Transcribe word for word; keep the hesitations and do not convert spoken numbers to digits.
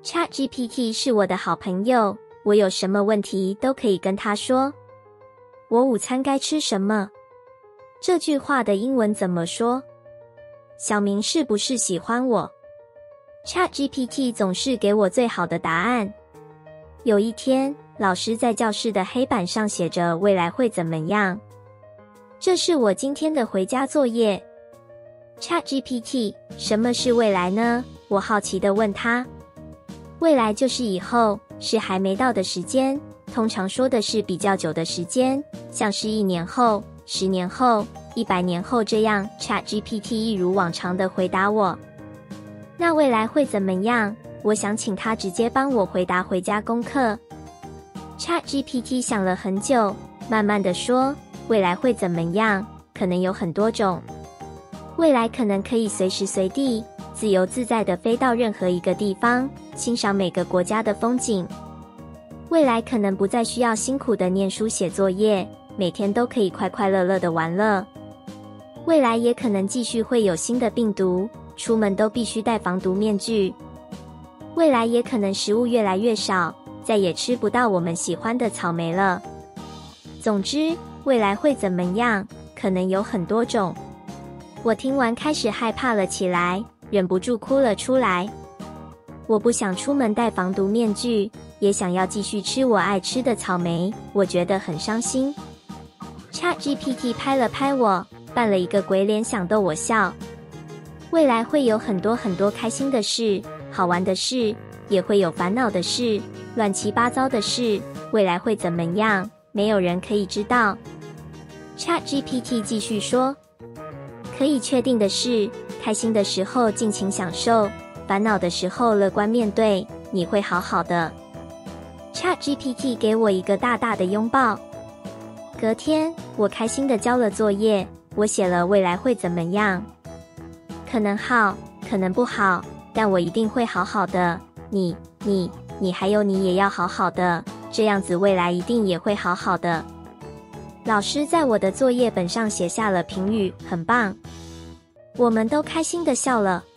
ChatGPT 是我的好朋友，我有什么问题都可以跟他说。我午餐该吃什么？这句话的英文怎么说？小明是不是喜欢我？ ChatGPT 总是给我最好的答案。有一天，老师在教室的黑板上写着未来会怎么样。这是我今天的回家作业。ChatGPT， 什么是未来呢？我好奇地问他。未来就是以后，是还没到的时间，通常说的是比较久的时间，像是一年后、十年后、一百年后这样。ChatGPT 一如往常地回答我。那未来会怎么样？我想请他直接帮我回答回家功课。ChatGPT 想了很久，慢慢地说，未来会怎么样？可能有很多种。未来可能可以随时随地自由自在地飞到任何一个地方，欣赏每个国家的风景。未来可能不再需要辛苦地念书写作业，每天都可以快快乐乐地玩乐。未来也可能继续会有新的病毒，出门都必须戴防毒面具。未来也可能食物越来越少，再也吃不到我们喜欢的草莓了。总之，未来会怎么样？可能有很多种。我听完开始害怕了起来，忍不住哭了出来。我不想出门戴防毒面具，也想要继续吃我爱吃的草莓，我觉得很伤心。ChatGPT 拍了拍我，扮了一个鬼脸想逗我笑。未来会有很多很多开心的事，好玩的事，也会有烦恼的事，乱七八糟的事。未来会怎么样？没有人可以知道。ChatGPT 继续说，可以确定的是，开心的时候尽情享受，烦恼的时候乐观面对，你会好好的。ChatGPT 给我一个大大的拥抱。隔天，我开心地交了作业，我写了未来会怎么样。可能好，可能不好，但我一定会好好的。你、你、你还有你也要好好的，这样子未来一定也会好好的。老师在我的作业本上写下了评语，很棒。我们都开心地笑了。